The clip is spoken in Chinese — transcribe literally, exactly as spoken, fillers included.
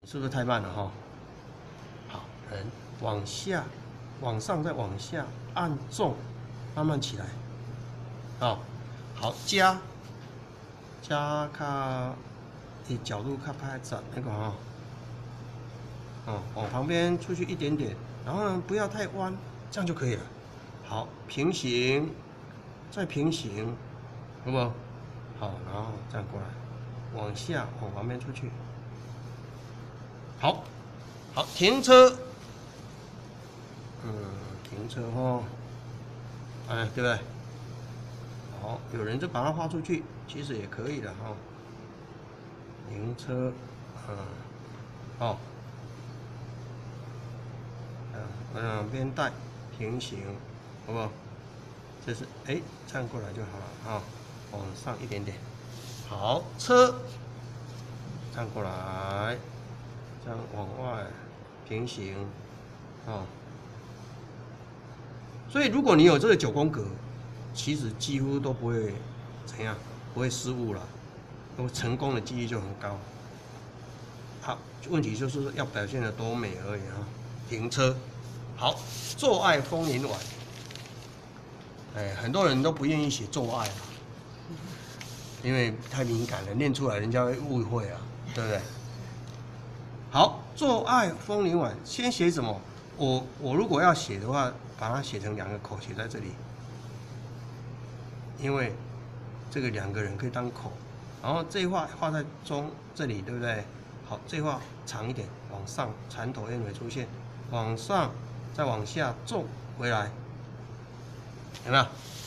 是不是太慢了哈？好，人往下，往上再往下按重，慢慢起来。好，好加加卡，你角度看拍展那个哈，哦，往旁边出去一点点，然后呢不要太弯，这样就可以了。好，平行，再平行，好不好？好，然后这样过来，往下往旁边出去。好，好，停车。嗯，停车哦，哎，对不对？好，有人就把它画出去，其实也可以的哈。停车，嗯，好，嗯，往两边带，平行，好不好？这是哎，这样过来就好了啊，往上一点点。好，车，这样过来，这样往外平行，啊。所以如果你有这个九宫格，其实几乎都不会怎样，不会失误了，那么成功的几率就很高。好，问题就是要表现得多美而已啊。停车，好，做爱风铃晚。哎，很多人都不愿意写做爱啊，因为太敏感了，念出来人家会误会啊，对不对？好，做爱风铃晚，先写什么？我我如果要写的话，把它写成两个口，写在这里，因为这个两个人可以当口，然后这一画画在中这里，对不对？好，这一画长一点，往上缠头燕尾出现，往上再往下纵回来，有没有？